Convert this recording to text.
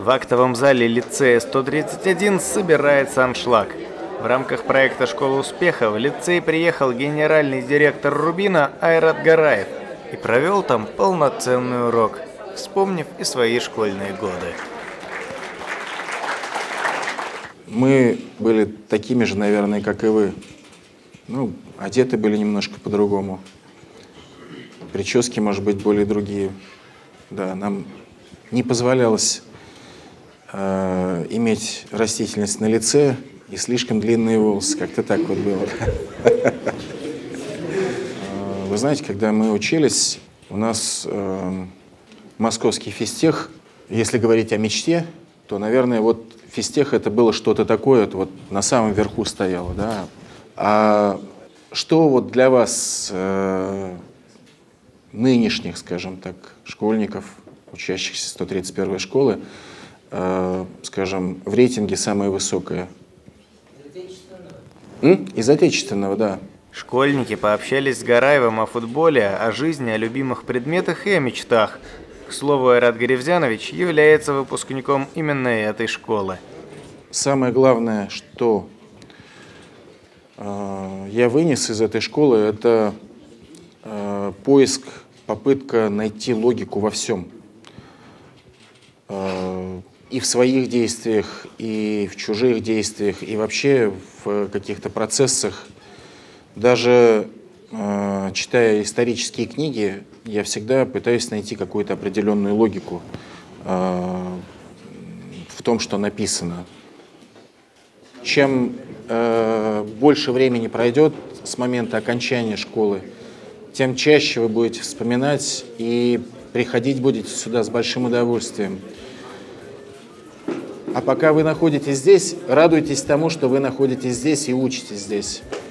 В актовом зале лицея 131 собирается аншлаг. В рамках проекта «Школа успеха» в лицей приехал генеральный директор Рубина Айрат Гараев и провел там полноценный урок, вспомнив и свои школьные годы. Мы были такими же, наверное, как и вы. Одеты были немножко по-другому. Прически, может быть, более другие. Да, нам не позволялось иметь растительность на лице и слишком длинные волосы. Как-то так вот было. Вы знаете, когда мы учились, у нас московский физтех, если говорить о мечте, то, наверное, вот физтех это было что-то такое, вот на самом верху стояло, да. А что вот для вас, нынешних, скажем так, школьников, учащихся 131-й школы, скажем, в рейтинге самое высокое? Из отечественного, да. Школьники пообщались с Гараевым о футболе, о жизни, о любимых предметах и о мечтах. К слову, Айрат Гаревзянович является выпускником именно этой школы. Самое главное, что я вынес из этой школы, это поиск, попытка найти логику во всем. И в своих действиях, и в чужих действиях, и вообще в каких-то процессах. Даже читая исторические книги, я всегда пытаюсь найти какую-то определенную логику в том, что написано. Чем больше времени пройдет с момента окончания школы, тем чаще вы будете вспоминать и приходить будете сюда с большим удовольствием. А пока вы находитесь здесь, радуйтесь тому, что вы находитесь здесь и учитесь здесь.